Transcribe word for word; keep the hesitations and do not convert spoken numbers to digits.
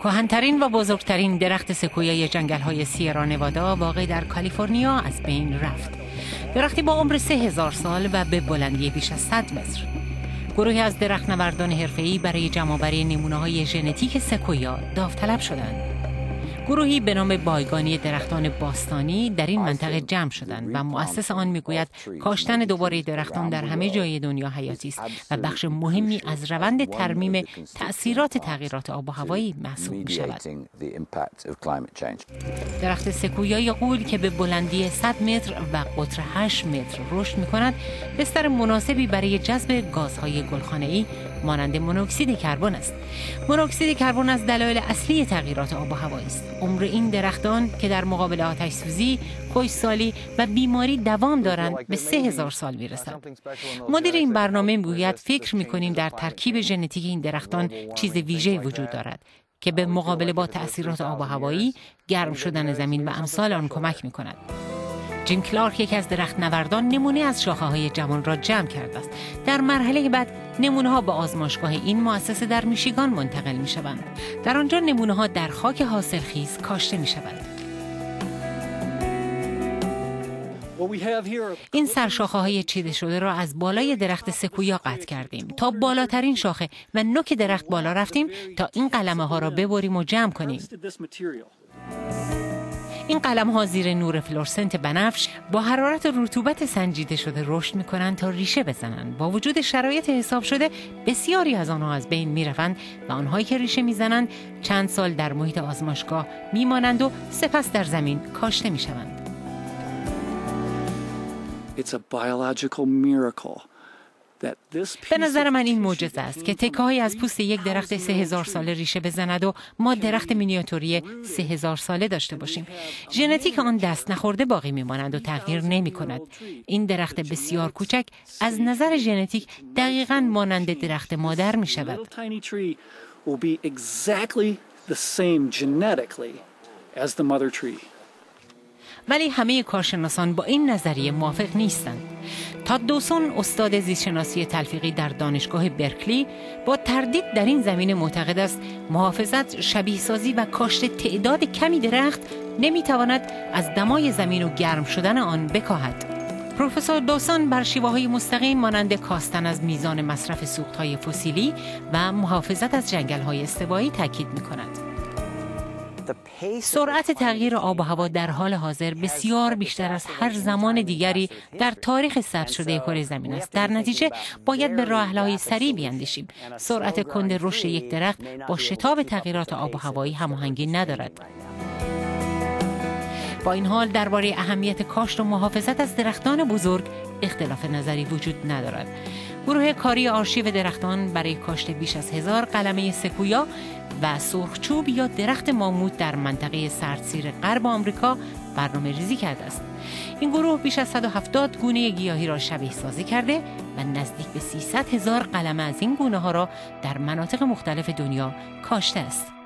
کهن‌ترین و بزرگترین درخت سکویای جنگل‌های سیرا نوادا واقع در کالیفرنیا از بین رفت. درختی با عمر سه هزار سال و به بلندی بیش از صد متر. گروهی از درخت‌نوردان حرفه‌ای برای جمع‌آوری نمونه‌های ژنتیک سکویا داوطلب شدند. گروهی به نام بایگانی درختان باستانی در این منطقه جمع شدند و مؤسس آن میگوید کاشتن دوباره درختان در همه جای دنیا حیاتی است و بخش مهمی از روند ترمیم تأثیرات تغییرات آب و هوایی محسوب می شود. درخت سکویای غول که به بلندی صد متر و قطر هشت متر رشد می کند، بستر مناسبی برای جذب گازهای گلخانه‌ای مانند مونوکسید کربن است. مونوکسید کربن از دلایل اصلی تغییرات آب و هوایی است. عمر این درختان که در مقابل آتش سوزی، خشکسالی و بیماری دوام دارند به سه هزار سال میرسد. مدیر این برنامه میگوید فکر میکنیم در ترکیب ژنتیک این درختان چیز ویژه‌ای وجود دارد که به مقابله با تأثیرات آب و هوایی، گرم شدن زمین و امثال آن کمک میکند. جیم کلارک یک از درخت‌نوردان نمونه از شاخه‌های جوان را جمع کرده است. در مرحله بعد نمونه‌ها به آزمایشگاه این مؤسسه در میشیگان منتقل می‌شوند. در آنجا نمونه‌ها در خاک حاصلخیز کاشته می‌شوند. این سرشاخه‌های چیده شده را از بالای درخت سکویا قطع کردیم تا بالاترین شاخه و نوک درخت بالا رفتیم تا این قلمه‌ها را ببریم و جمع کنیم. این قلم‌ها زیر نور فلورسنت بنفش با حرارت رطوبت سنجیده شده رشد می‌کنند تا ریشه بزنند. با وجود شرایط حساب شده بسیاری از آنها از بین می‌روند و آنهایی که ریشه می‌زنند چند سال در محیط آزمایشگاه می‌مانند و سپس در زمین کاشته می‌شوند. It's a biological miracle. به نظر من این معجزه است که تکه‌هایی از پوست یک درخت سه هزار ساله ریشه بزند و ما درخت مینیاتوری سه هزار ساله داشته باشیم. ژنتیک آن دست نخورده باقی میماند و تغییر نمی کند. این درخت بسیار کوچک از نظر ژنتیک دقیقاً مانند درخت مادر می شود. ولی همه کارشناسان با این نظریه موافق نیستند. تاد دوسون استاد زیستشناسی تلفیقی در دانشگاه برکلی با تردید در این زمینه معتقد است محافظت، شبیه سازی و کاشت تعداد کمی درخت نمیتواند از دمای زمین و گرم شدن آن بکاهد. پروفسور دوسون بر شیوه‌های مستقیم مانند کاستن از میزان مصرف سوخت‌های فسیلی و محافظت از جنگل‌های استوایی تاکید می‌کند. سرعت تغییر آب و هوا در حال حاضر بسیار بیشتر از هر زمان دیگری در تاریخ ثبت شده کره زمین است. در نتیجه باید به راه‌حل‌های سریع بیاندیشیم. سرعت کند رشد یک درخت با شتاب تغییرات آب و هوایی هماهنگی ندارد. با این حال درباره اهمیت کاشت و محافظت از درختان بزرگ اختلاف نظری وجود ندارد. گروه کاری آرشیو درختان برای کاشت بیش از هزار قلمه سکویا و سرخچوب یا درخت ماموت در منطقه سردسیر غرب آمریکا برنامه ریزی کرده است. این گروه بیش از صد و هفتاد گونه گیاهی را شبیه سازی کرده و نزدیک به سیصد هزار قلمه از این گونه ها را در مناطق مختلف دنیا کاشته است.